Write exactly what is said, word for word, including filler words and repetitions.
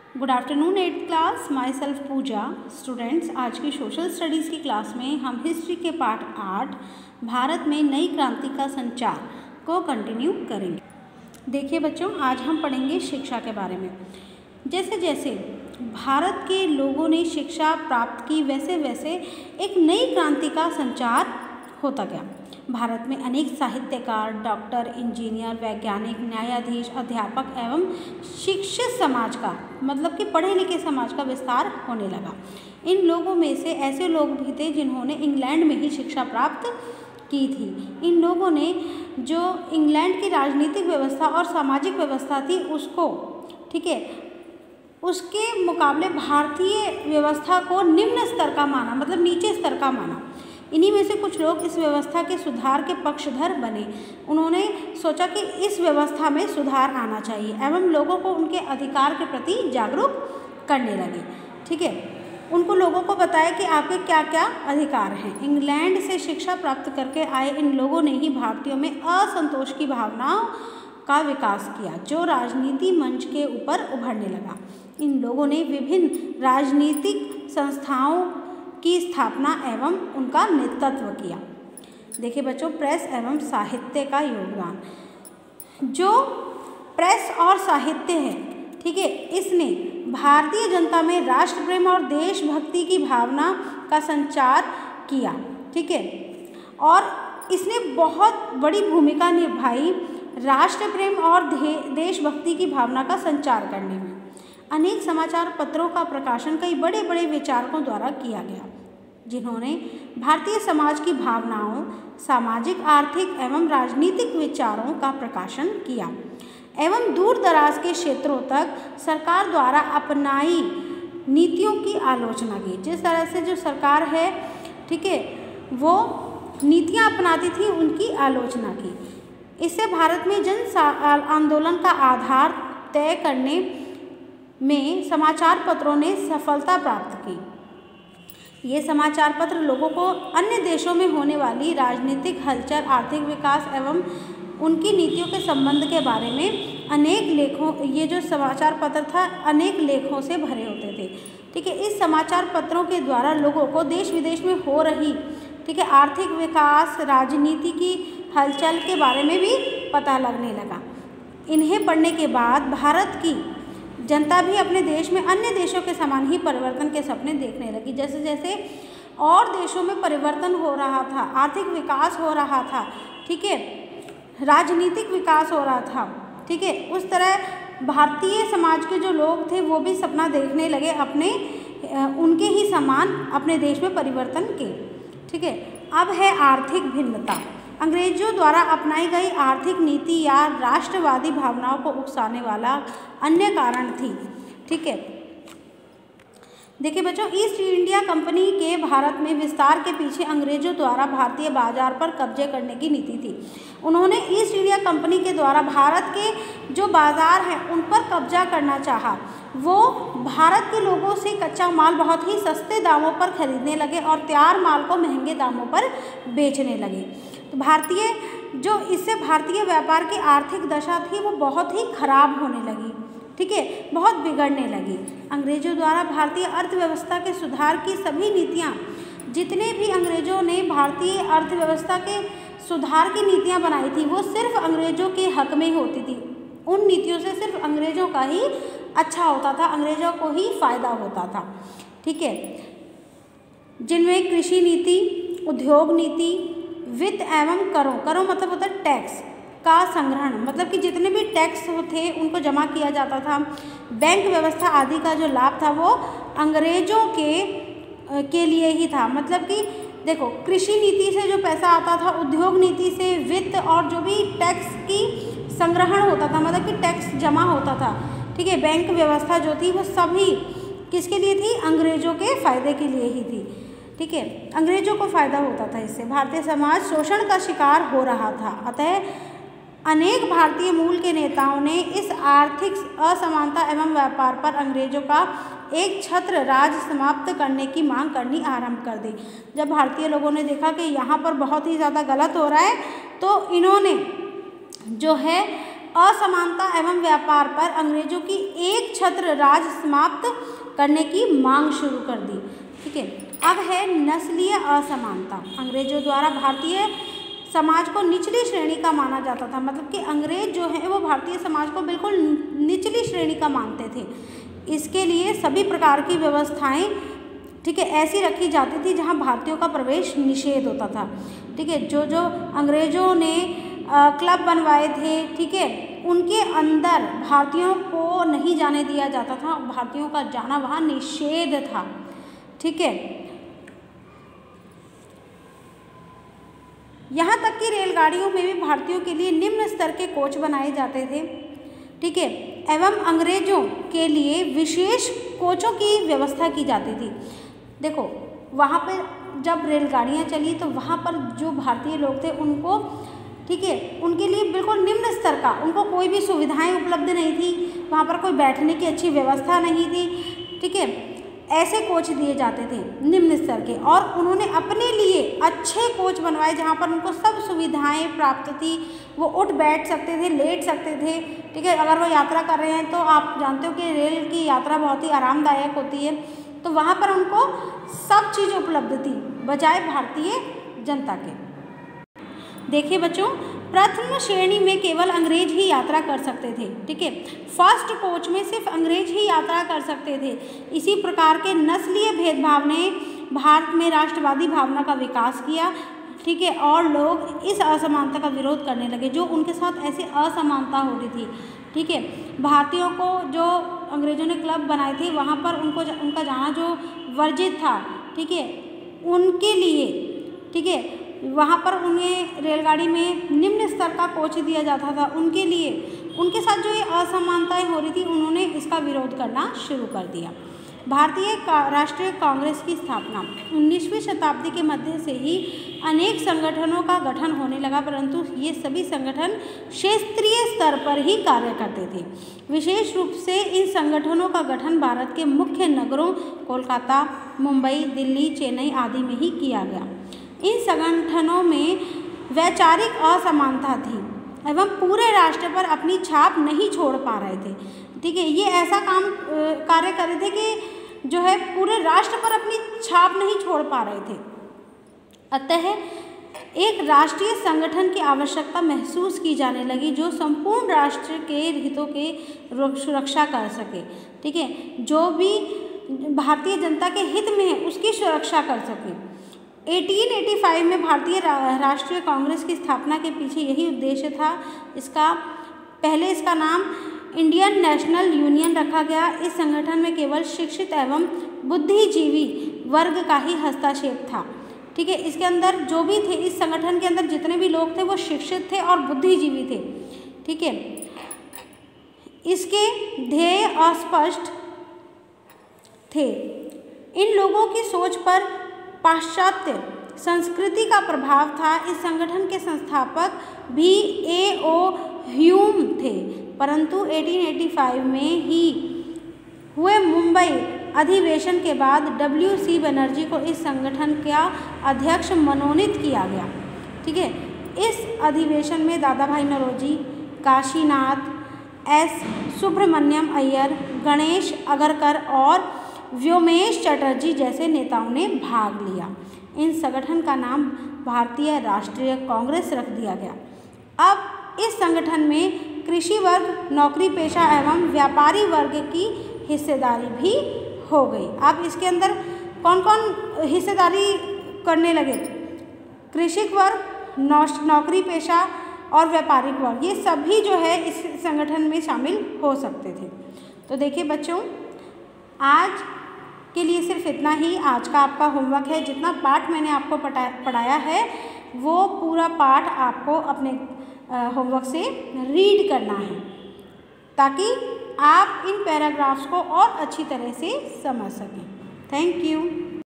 Good afternoon eighth class, myself Puja. Students, आज की social studies की क्लास में हम हिस्ट्री के पार्ट आठ भारत में नई क्रांति का संचार को कंटिन्यू करेंगे। देखिए बच्चों, आज हम पढ़ेंगे शिक्षा के बारे में। जैसे जैसे भारत के लोगों ने शिक्षा प्राप्त की, वैसे वैसे एक नई क्रांति का संचार होता गया। भारत में अनेक साहित्यकार, डॉक्टर, इंजीनियर, वैज्ञानिक, न्यायाधीश, अध्यापक एवं शिक्षित समाज का, मतलब कि पढ़े लिखे समाज का विस्तार होने लगा। इन लोगों में से ऐसे लोग भी थे जिन्होंने इंग्लैंड में ही शिक्षा प्राप्त की थी। इन लोगों ने जो इंग्लैंड की राजनीतिक व्यवस्था और सामाजिक व्यवस्था थी उसको, ठीक है, उसके मुकाबले भारतीय व्यवस्था को निम्न स्तर का माना, मतलब नीचे स्तर का माना। इन्हीं में से कुछ लोग इस व्यवस्था के सुधार के पक्षधर बने। उन्होंने सोचा कि इस व्यवस्था में सुधार आना चाहिए एवं लोगों को उनके अधिकार के प्रति जागरूक करने लगे। ठीक है, उनको लोगों को बताया कि आपके क्या क्या अधिकार हैं। इंग्लैंड से शिक्षा प्राप्त करके आए इन लोगों ने ही भारतीयों में असंतोष की भावनाओं का विकास किया, जो राजनीति मंच के ऊपर उभरने लगा। इन लोगों ने विभिन्न राजनीतिक संस्थाओं की स्थापना एवं उनका नेतृत्व किया। देखिए बच्चों, प्रेस एवं साहित्य का योगदान। जो प्रेस और साहित्य है, ठीक है, इसने भारतीय जनता में राष्ट्र प्रेम और देशभक्ति की भावना का संचार किया। ठीक है, और इसने बहुत बड़ी भूमिका निभाई राष्ट्र प्रेम और देशभक्ति की भावना का संचार करने में। अनेक समाचार पत्रों का प्रकाशन कई बड़े बड़े विचारकों द्वारा किया गया, जिन्होंने भारतीय समाज की भावनाओं, सामाजिक, आर्थिक एवं राजनीतिक विचारों का प्रकाशन किया एवं दूर दराज के क्षेत्रों तक सरकार द्वारा अपनाई नीतियों की आलोचना की। जिस तरह से जो सरकार है, ठीक है, वो नीतियां अपनाती थी, उनकी आलोचना की। इससे भारत में जन आंदोलन का आधार तय करने में समाचार पत्रों ने सफलता प्राप्त की। ये समाचार पत्र लोगों को अन्य देशों में होने वाली राजनीतिक हलचल, आर्थिक विकास एवं उनकी नीतियों के संबंध के बारे में अनेक लेखों, ये जो समाचार पत्र था अनेक लेखों से भरे होते थे। ठीक है, इस समाचार पत्रों के द्वारा लोगों को देश विदेश में हो रही, ठीक है, आर्थिक विकास, राजनीति की हलचल के बारे में भी पता लगने लगा। इन्हें पढ़ने के बाद भारत की जनता भी अपने देश में अन्य देशों के समान ही परिवर्तन के सपने देखने लगी। जैसे जैसे और देशों में परिवर्तन हो रहा था, आर्थिक विकास हो रहा था, ठीक है, राजनीतिक विकास हो रहा था, ठीक है, उस तरह भारतीय समाज के जो लोग थे वो भी सपना देखने लगे अपने उनके ही समान अपने देश में परिवर्तन के। ठीक है, अब है आर्थिक भिन्नता। अंग्रेजों द्वारा अपनाई गई आर्थिक नीति या राष्ट्रवादी भावनाओं को उकसाने वाला अन्य कारण थी। ठीक है, देखिए बच्चों, ईस्ट इंडिया कंपनी के भारत में विस्तार के पीछे अंग्रेजों द्वारा भारतीय बाजार पर कब्जे करने की नीति थी। उन्होंने ईस्ट इंडिया कंपनी के द्वारा भारत के जो बाजार हैं उन पर कब्जा करना चाहा। वो भारत के लोगों से कच्चा माल बहुत ही सस्ते दामों पर खरीदने लगे और तैयार माल को महंगे दामों पर बेचने लगे। तो भारतीय जो इससे भारतीय व्यापार की आर्थिक दशा थी वो बहुत ही खराब होने लगी। ठीक है, बहुत बिगड़ने लगी। अंग्रेजों द्वारा भारतीय अर्थव्यवस्था के सुधार की सभी नीतियाँ, जितने भी अंग्रेजों ने भारतीय अर्थव्यवस्था के सुधार की नीतियाँ बनाई थी वो सिर्फ अंग्रेजों के हक में होती थी। उन नीतियों से सिर्फ अंग्रेजों का ही अच्छा होता था, अंग्रेजों को ही फायदा होता था। ठीक है, जिनमें कृषि नीति, उद्योग नीति, वित्त एवं करों, करों मतलब होता है टैक्स का संग्रहण, मतलब कि जितने भी टैक्स थे उनको जमा किया जाता था, बैंक व्यवस्था आदि का जो लाभ था वो अंग्रेजों के के लिए ही था। मतलब कि देखो, कृषि नीति से जो पैसा आता था, उद्योग नीति से, वित्त और जो भी टैक्स की संग्रहण होता था, मतलब कि टैक्स जमा होता था, ठीक है, बैंक व्यवस्था जो थी वो सभी किसके लिए थी? अंग्रेजों के फायदे के लिए ही थी। ठीक है, अंग्रेजों को फायदा होता था, इससे भारतीय समाज शोषण का शिकार हो रहा था। अतः अनेक भारतीय मूल के नेताओं ने इस आर्थिक असमानता एवं व्यापार पर अंग्रेजों का एक छत्र राज समाप्त करने की मांग करनी आरंभ कर दी। जब भारतीय लोगों ने देखा कि यहाँ पर बहुत ही ज़्यादा गलत हो रहा है तो इन्होंने जो है असमानता एवं व्यापार पर अंग्रेजों की एक छत्र राज समाप्त करने की मांग शुरू कर दी। ठीक है, अब है नस्लीय असमानता। अंग्रेजों द्वारा भारतीय समाज को निचली श्रेणी का माना जाता था, मतलब कि अंग्रेज जो है वो भारतीय समाज को बिल्कुल निचली श्रेणी का मानते थे। इसके लिए सभी प्रकार की व्यवस्थाएं, ठीक है, ऐसी रखी जाती थी जहां भारतीयों का प्रवेश निषेध होता था। ठीक है, जो जो अंग्रेजों ने आ, क्लब बनवाए थे, ठीक है, उनके अंदर भारतीयों को नहीं जाने दिया जाता था, भारतीयों का जाना वहाँ निषेध था। ठीक है, यहाँ तक कि रेलगाड़ियों में भी भारतीयों के लिए निम्न स्तर के कोच बनाए जाते थे। ठीक है, एवं अंग्रेजों के लिए विशेष कोचों की व्यवस्था की जाती थी। देखो, वहाँ पर जब रेलगाड़ियाँ चली तो वहाँ पर जो भारतीय लोग थे उनको, ठीक है, उनके लिए बिल्कुल निम्न स्तर का, उनको कोई भी सुविधाएं उपलब्ध नहीं थी, वहाँ पर कोई बैठने की अच्छी व्यवस्था नहीं थी। ठीक है, ऐसे कोच दिए जाते थे निम्न स्तर के, और उन्होंने अपने लिए अच्छे कोच बनवाए जहाँ पर उनको सब सुविधाएं प्राप्त थी। वो उठ बैठ सकते थे, लेट सकते थे। ठीक है, अगर वो यात्रा कर रहे हैं तो आप जानते हो कि रेल की यात्रा बहुत ही आरामदायक होती है, तो वहाँ पर उनको सब चीज़ उपलब्ध थी बजाय भारतीय जनता के। देखिए बच्चों, प्रथम श्रेणी में केवल अंग्रेज ही यात्रा कर सकते थे। ठीक है, फर्स्ट कोच में सिर्फ अंग्रेज ही यात्रा कर सकते थे। इसी प्रकार के नस्लीय भेदभाव ने भारत में राष्ट्रवादी भावना का विकास किया। ठीक है, और लोग इस असमानता का विरोध करने लगे, जो उनके साथ ऐसी असमानता हो रही थी। ठीक है, भारतीयों को जो अंग्रेजों ने क्लब बनाए थे वहाँ पर उनको उनका जाना जो वर्जित था। ठीक है, उनके लिए, ठीक है, वहाँ पर उन्हें रेलगाड़ी में निम्न स्तर का कोच दिया जाता था। उनके लिए, उनके साथ जो ये असमानताएं हो रही थी, उन्होंने इसका विरोध करना शुरू कर दिया। भारतीय राष्ट्रीय कांग्रेस की स्थापना उन्नीसवीं शताब्दी के मध्य से ही अनेक संगठनों का गठन होने लगा, परंतु ये सभी संगठन क्षेत्रीय स्तर पर ही कार्य करते थे। विशेष रूप से इन संगठनों का गठन भारत के मुख्य नगरों कोलकाता, मुंबई, दिल्ली, चेन्नई आदि में ही किया गया। इन संगठनों में वैचारिक असमानता थी एवं पूरे राष्ट्र पर अपनी छाप नहीं छोड़ पा रहे थे। ठीक है, ये ऐसा काम कार्य कर रहे थे कि जो है पूरे राष्ट्र पर अपनी छाप नहीं छोड़ पा रहे थे। अतः एक राष्ट्रीय संगठन की आवश्यकता महसूस की जाने लगी, जो संपूर्ण राष्ट्र के हितों के सुरक्षा कर सके। ठीक है, जो भी भारतीय जनता के हित में है उसकी सुरक्षा कर सके। अठारह सौ पचासी में भारतीय राष्ट्रीय कांग्रेस की स्थापना के पीछे यही उद्देश्य था। इसका पहले इसका नाम इंडियन नेशनल यूनियन रखा गया। इस संगठन में केवल शिक्षित एवं बुद्धिजीवी वर्ग का ही हस्तक्षेप था। ठीक है, इसके अंदर जो भी थे, इस संगठन के अंदर जितने भी लोग थे वो शिक्षित थे और बुद्धिजीवी थे। ठीक है, इसके ध्येय अस्पष्ट थे। इन लोगों की सोच पर पाश्चात्य संस्कृति का प्रभाव था। इस संगठन के संस्थापक भी ए ओ ह्यूम थे, परंतु अठारह सौ पचासी में ही हुए मुंबई अधिवेशन के बाद डब्ल्यू सी बनर्जी को इस संगठन का अध्यक्ष मनोनीत किया गया। ठीक है, इस अधिवेशन में दादा भाई नौरोजी, काशीनाथ, एस सुब्रमण्यम अय्यर, गणेश अगरकर और व्योमेश चटर्जी जैसे नेताओं ने भाग लिया। इन संगठन का नाम भारतीय राष्ट्रीय कांग्रेस रख दिया गया। अब इस संगठन में कृषि वर्ग, नौकरी पेशा एवं व्यापारी वर्ग की हिस्सेदारी भी हो गई। अब इसके अंदर कौन कौन हिस्सेदारी करने लगे? कृषिक वर्ग, नौकरी पेशा और व्यापारिक वर्ग, ये सभी जो है इस संगठन में शामिल हो सकते थे। तो देखिए बच्चों, आज के लिए सिर्फ इतना ही आज का आपका होमवर्क है। जितना पाठ मैंने आपको पढ़ाया है वो पूरा पाठ आपको अपने होमवर्क से रीड करना है, ताकि आप इन पैराग्राफ्स को और अच्छी तरह से समझ सकें। Thank you.